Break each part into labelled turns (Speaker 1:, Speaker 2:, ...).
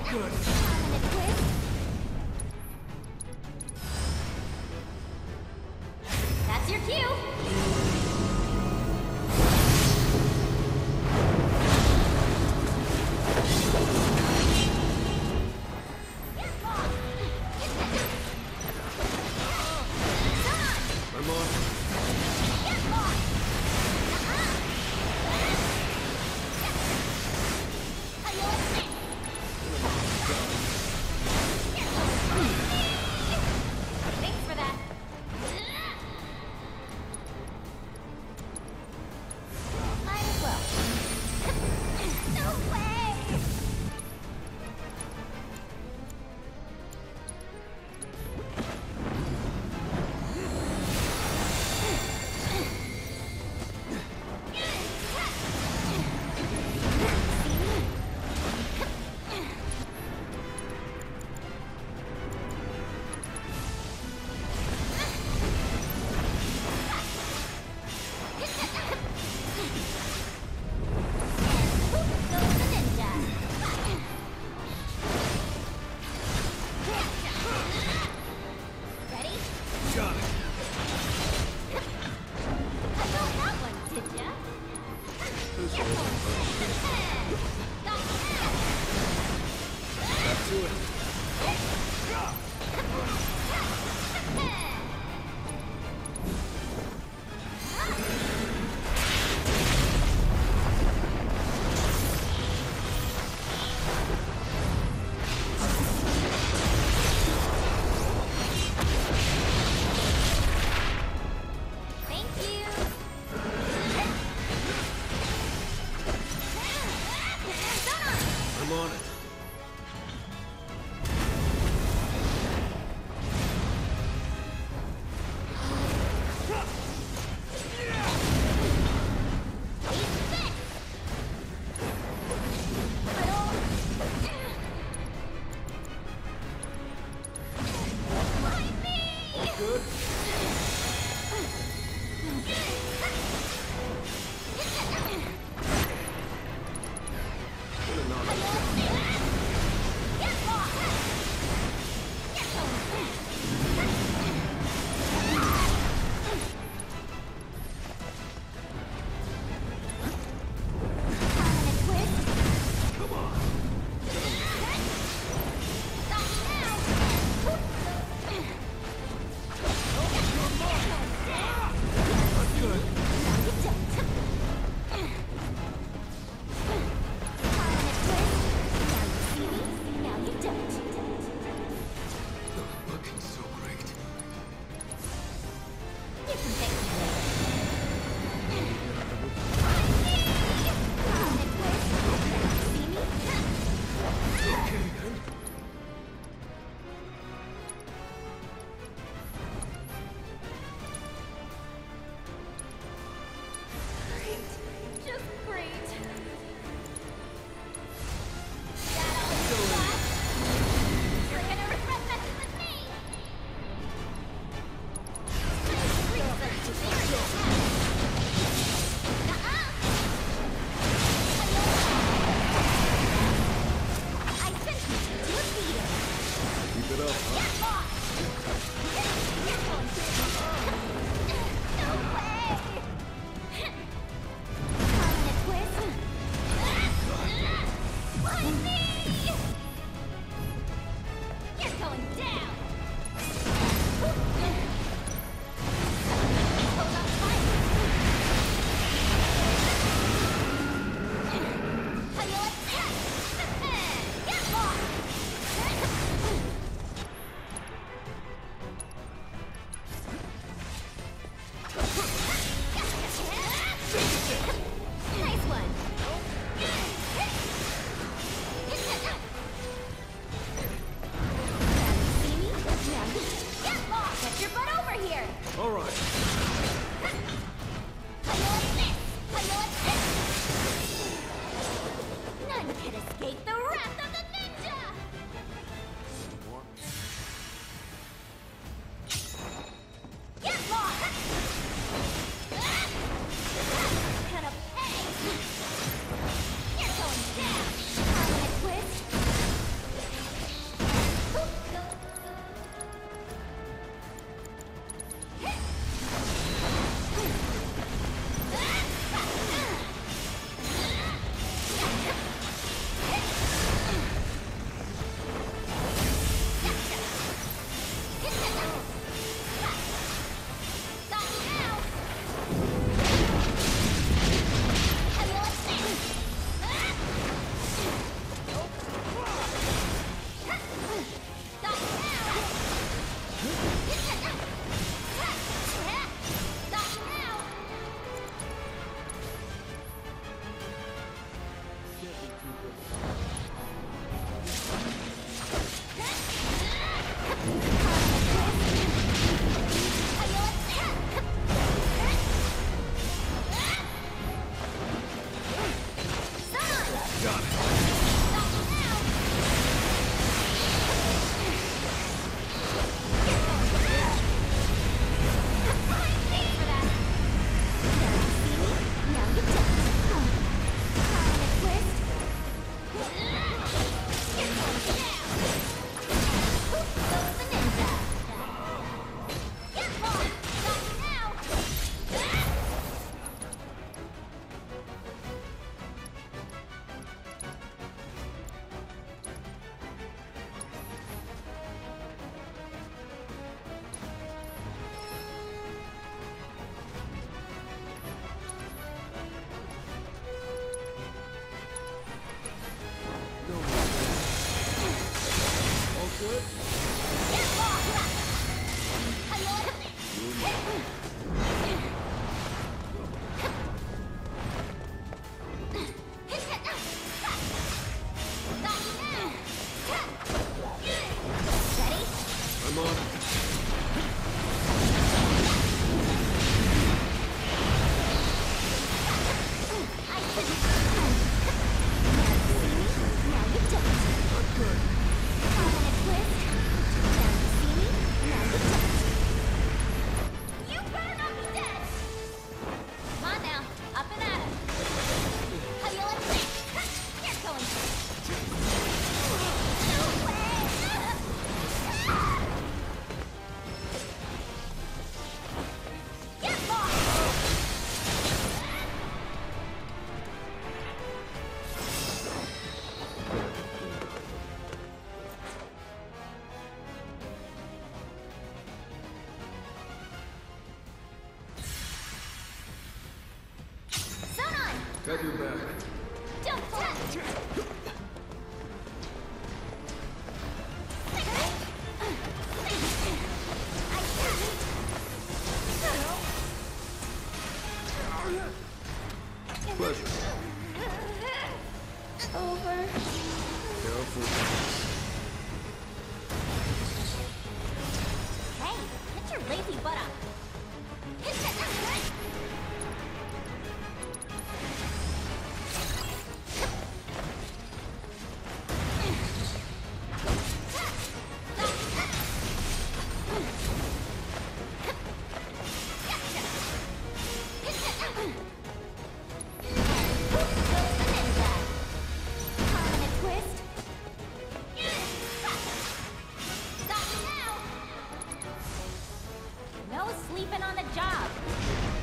Speaker 1: Good.
Speaker 2: That's your cue.
Speaker 1: I'm on.
Speaker 2: Thanks for that. Might as well. No way! Ready?
Speaker 1: Got it.
Speaker 2: I got that one, did ya?
Speaker 1: Back to it.
Speaker 2: Thank you.
Speaker 1: I'm on it. All good? Good enough. Got it. All good? I'm on it. Not good.
Speaker 2: You better not be dead! Come on now, up and at him. How do you like that? You're going no way! Get lost! Sonon!
Speaker 1: Got your back.
Speaker 2: Don't touch!
Speaker 1: Pleasure.
Speaker 2: Over.
Speaker 1: Careful.
Speaker 2: Hey, get your lazy butt up. No sleeping on the job.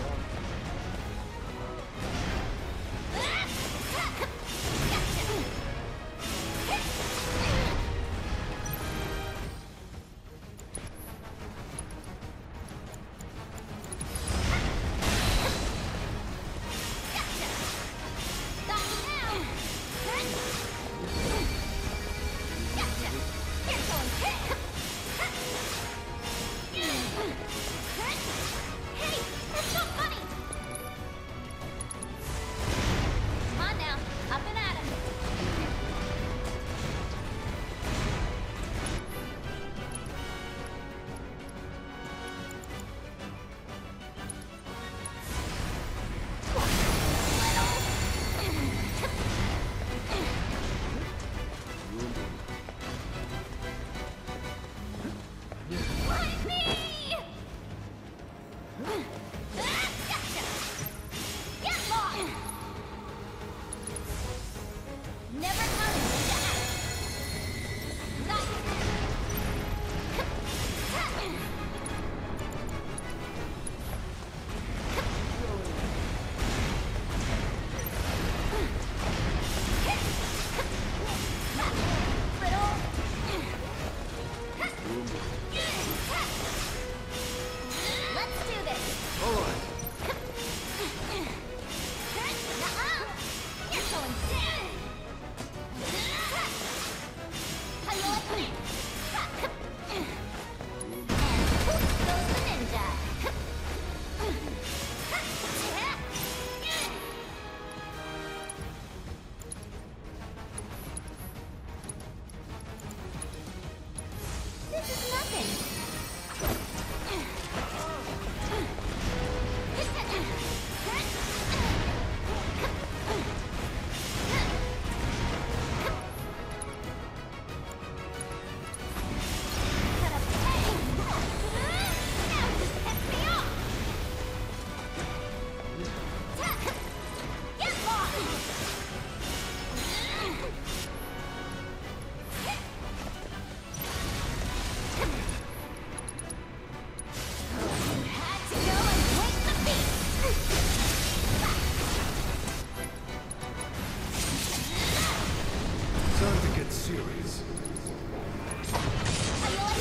Speaker 1: series.
Speaker 2: How you like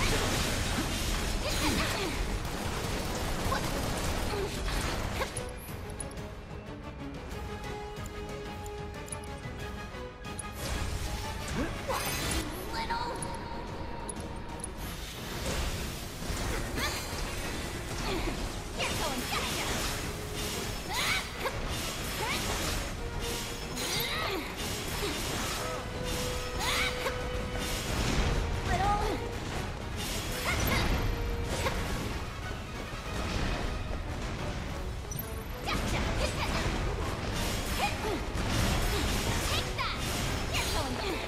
Speaker 2: little. You're going faster. Little. Gotcha. Take that. You're going.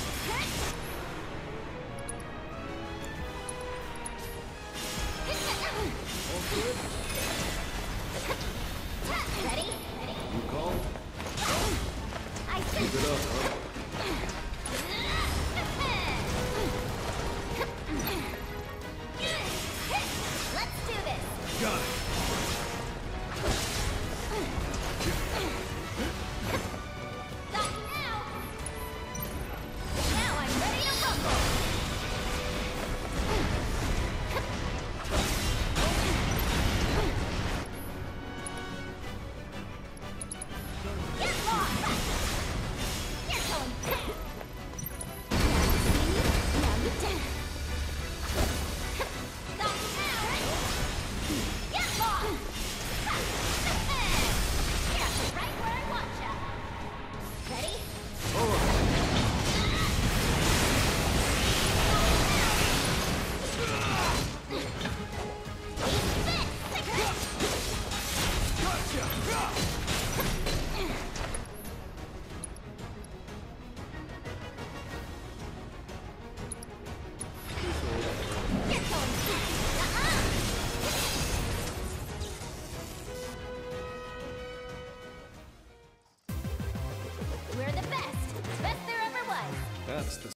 Speaker 2: Ready?
Speaker 1: You call?
Speaker 2: I
Speaker 1: Keep
Speaker 2: just.
Speaker 1: it up, huh?
Speaker 2: Let's do this.
Speaker 1: Got it.
Speaker 2: Got you now. Now I'm ready to rumble. Get lost. You're going. Now you down. Got you now. Get lost. You're right where I want ya. Ready?
Speaker 1: All right.
Speaker 2: We're the best. Best there ever was.
Speaker 1: That's the